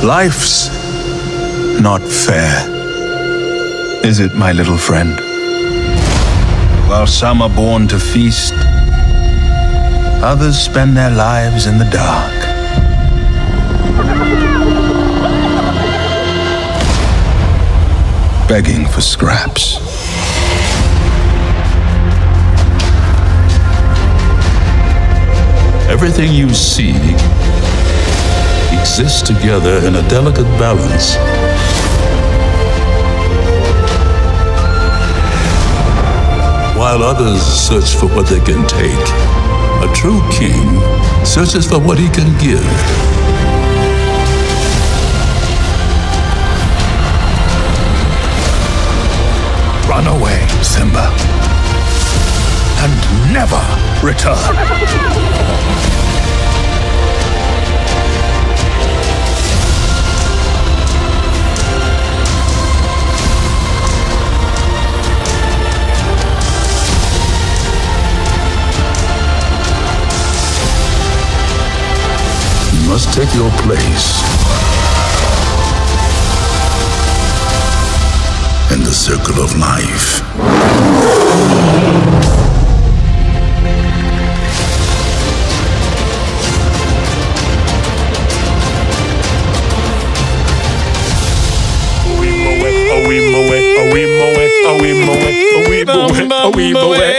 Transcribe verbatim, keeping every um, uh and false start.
Life's not fair, is it, my little friend? While some are born to feast, others spend their lives in the dark. Begging for scraps. Everything you see exists together in a delicate balance. While others search for what they can take, a true king searches for what he can give. Run away, Simba, and never return. You must take your place in the circle of life. A wee moe, a wee moe, a wee moe, a wee moe, a wee moe.